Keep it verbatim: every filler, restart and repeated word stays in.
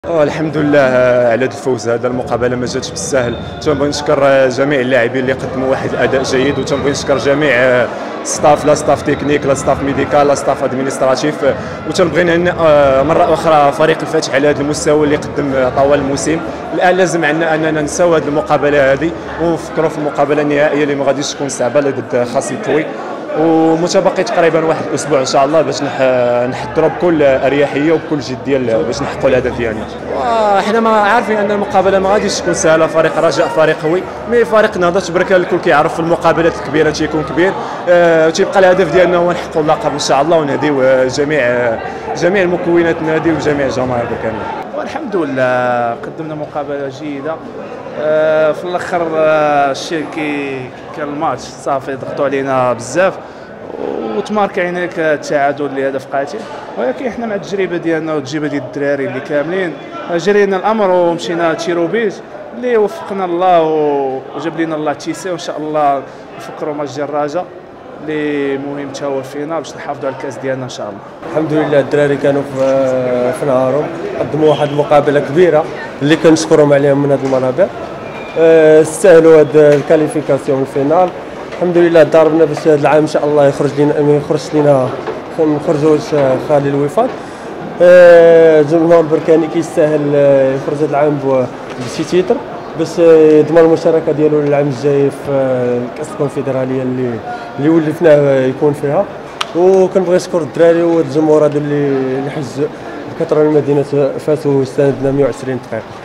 آه الحمد لله على هذا الفوز. هذا المقابله ما جاتش بالسهل. تنبغي نشكر جميع اللاعبين اللي قدموا واحد الاداء جيد، وتنبغي نشكر جميع ستاف، لا ستاف تكنيك لا ستاف ميديكال لا ستاف ادمينستراتيف، وتنبغي نهنئ مره اخرى فريق الفتح على هذا المستوى اللي قدم طوال الموسم. الان لازم عندنا اننا ننساو هذه المقابله هذه ونفكروا في المقابله النهائيه اللي ما غاديش تكون صعبه ضد خصم قوي، ومتبقي تقريبا واحد الاسبوع ان شاء الله باش نحضروا بكل اريحيه وبكل جديه باش نحققوا الهدف ديالنا. وحنا ما عارفين ان المقابله ما غاديش تكون سهله. فريق رجاء فريق قوي، مي فريق نهضه تبارك الكل كيعرف في المقابلات الكبيره تيكون كبير. أه تيبقى الهدف ديالنا هو نحققوا اللقب ان شاء الله، ونهديو جميع جميع المكونات النادي وجميع الجماهير كامله. والحمد لله قدمنا مقابله جيده. أه في الاخر أه الشيء كي كان الماتش صافي ضغطوا علينا بزاف وتمارك عينيك التعادل لهدف قاتل، ولكن حنا مع التجربه ديالنا والتجربه ديال الدراري اللي كاملين جرينا الامر ومشينا تيروبيج اللي وفقنا الله وجاب لنا الله التيسير، وان شاء الله نفكروا ماتش ديال الرجاء اللي مهم حتى هو فينا باش نحافظوا على الكاس ديالنا ان شاء الله. الحمد لله الدراري كانوا في في نهارهم، قدموا واحد المقابله كبيره اللي كنشكرهم عليهم من هذه المنابر. استاهلوا هذا الكاليفيكاسيون الفينال. الحمد لله ضربنا باش هذا العام ان شاء الله يخرج لنا ما يخرجش لنا ما نخرجوش خالي الوفاق. الجمهور البركاني كيستاهل يخرج هذا العام بشي تيتر باش يضمن المشاركه ديالو للعام الجاي في الكاس الكونفدراليه اللي اللي ولفناه يكون فيها. وكنبغي نشكر الدراري والجمهور هذا اللي اللي حج بكثره المدينه فاتوا استندنا مئة وعشرين دقيقه.